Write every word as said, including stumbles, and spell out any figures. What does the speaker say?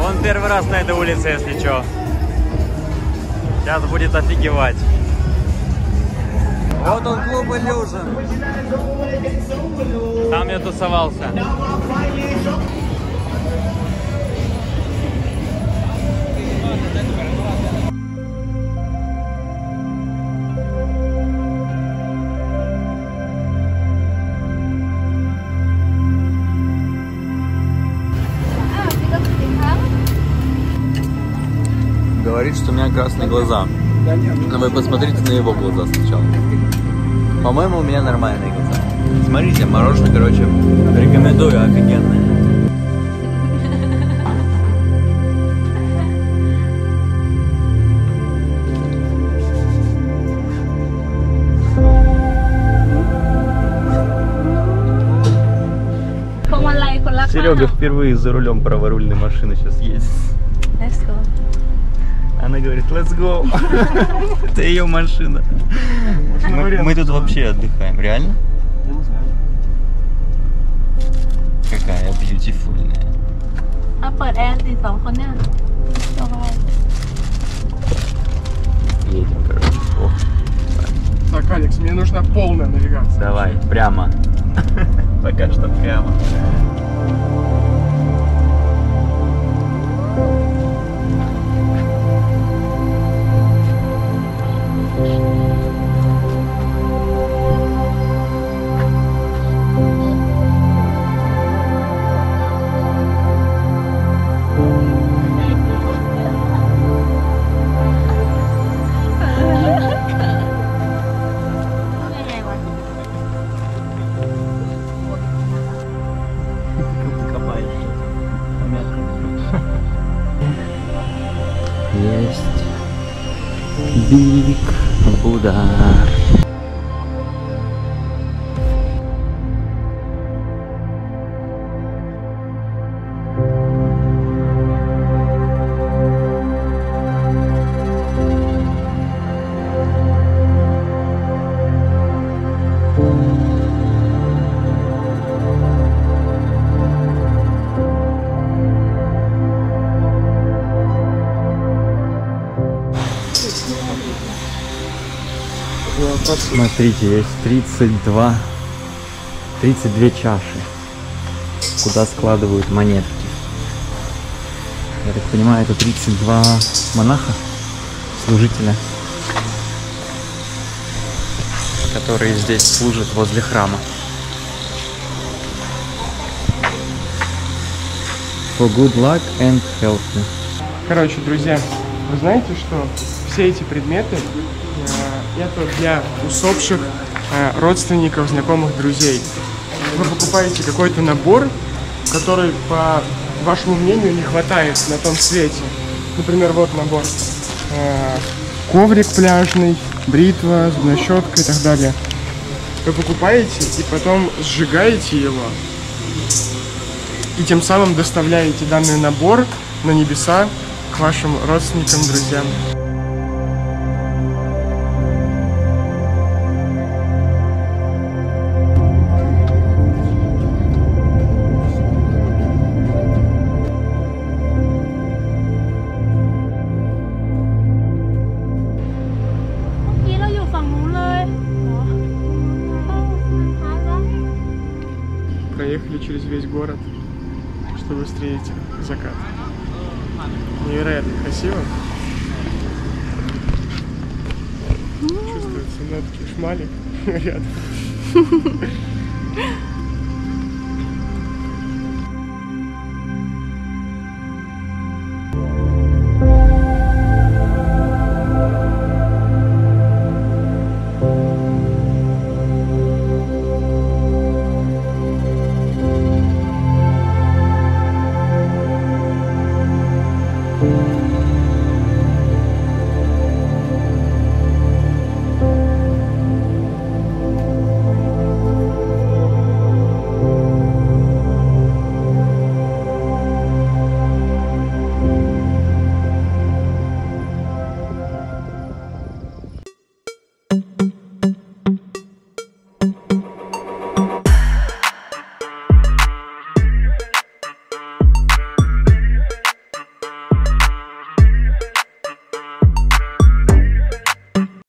Он первый раз на этой улице, если что. Сейчас будет офигевать. Вот он, клуб Illusion. Там я тусовался. Говорит, что у меня красные глаза. Но вы посмотрите на его глаза сначала. По-моему, у меня нормальные глаза. Смотрите, мороженое, короче, рекомендую, офигенное. Серега впервые за рулем праворульной машины сейчас едет. Let's go. Она говорит, let's go. Это ее машина. Мы, мы тут вообще отдыхаем, реально? Я не знаю. Какая бьютифульная. А ปิดแอร์สิสองคนเนี่ย Едем, короче. О. Так, Алекс, мне нужна полная навигация. Давай, прямо. Пока что прямо. Есть Биг Будда. Смотрите, есть тридцать два, тридцать две чаши, куда складывают монетки. Я так понимаю, это тридцать два монаха, служителя, которые здесь служат возле храма. For good luck and health. Короче, друзья, вы знаете, что все эти предметы это для усопших э, родственников, знакомых, друзей. Вы покупаете какой-то набор, который, по вашему мнению, не хватает на том свете. Например, вот набор. Э, коврик пляжный, бритва, зубная щетка и так далее. Вы покупаете и потом сжигаете его. И тем самым доставляете данный набор на небеса к вашим родственникам, друзьям. Проехали через весь город, чтобы встретить закат. Невероятно красиво. Чувствуются нотки шмали рядом.